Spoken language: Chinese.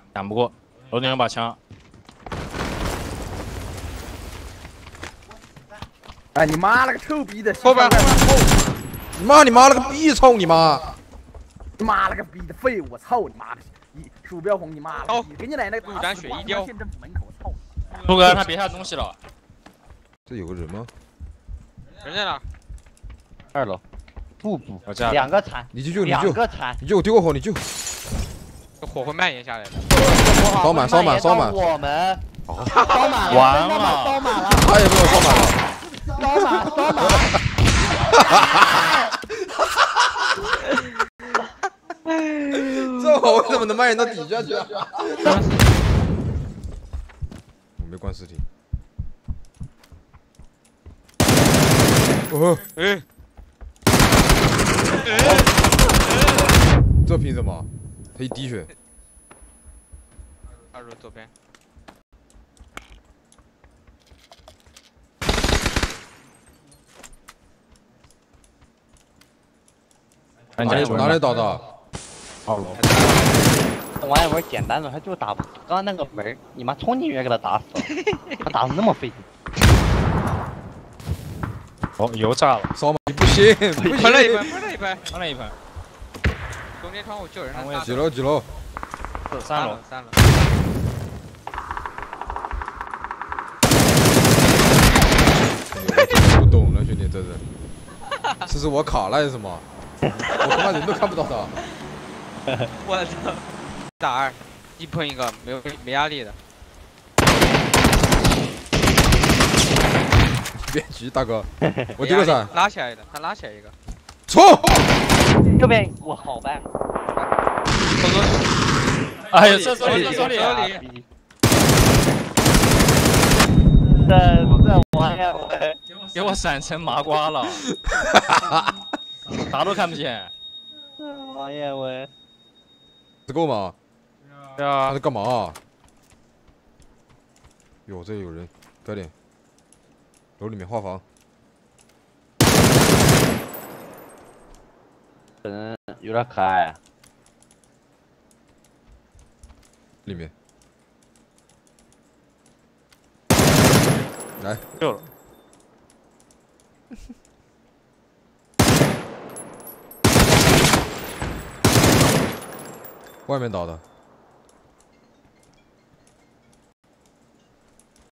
打不过，楼顶有把枪。 哎，你妈了个臭逼的！ 后边， 你妈你妈了个逼！操你妈！ 你妈了个逼的废物！我操你妈的！你鼠标红你妈了！给你奶奶陆展雪一雕。 县政府门口，操！ 陆哥他别下东西了。 这有个人吗？ 人在哪 ？2楼。不， 我这 2个残。 你就 2个残。 你就丢个火，你就。 这火会蔓延下来的。 烧满。 我们。烧满了。 完了。 烧满了。 他也被我烧满了。 烧满。 这火为什么能蔓延到底下去啊？我没关尸体。哦。这凭什么？他一滴血。 2楼左边。 哪里倒的 ？2楼。 这玩意玩简单的，他就打不死。刚刚那个门，你妈冲进去给他打死了，他打的那么费劲。 哦，油炸了， 烧吗？你不行， 喷了一喷。中间窗户救人了。 几楼？ 3楼。 我不懂了，兄弟，这是。这是我卡了还是什么？我他妈人都看不到他。 我操！打2，一喷一个，没压力的。 别急，大哥，我丢个伞。 拉起来的，他拉起来一个。 冲！ 右边，我好办。 哎呀，厕所里。 这玩意儿， 给我闪成麻瓜了，啥都看不见。 这玩意儿， 这够吗？ 对啊。 他在干嘛？哟，这有人，快点！楼里面画房。 有点可爱。 里面。来。 救了。 外面倒的。